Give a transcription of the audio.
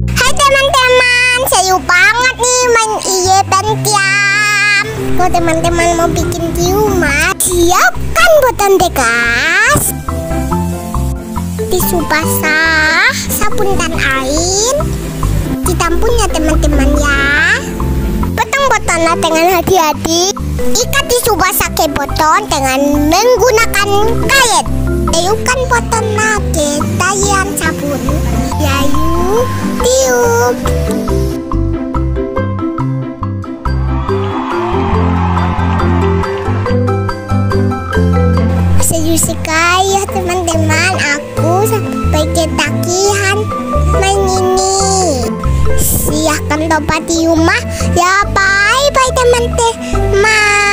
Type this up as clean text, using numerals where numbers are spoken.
Hai teman-teman, seru banget nih main Iye Pentiam. Kalau teman-teman mau bikin di rumah, siapkan botol gas, tisu basah, sabun dan air. Ditampung ya teman-teman ya. Potong botolnya dengan hati-hati. Ikat tisu basah ke botol dengan menggunakan karet. Tiupkan botolnya ke tayang sabun. Lalu tiup. Seru sekali ya teman-teman. Aku sampai ketagihan main ini. Silahkan coba di rumah ya. Bye bye teman-teman.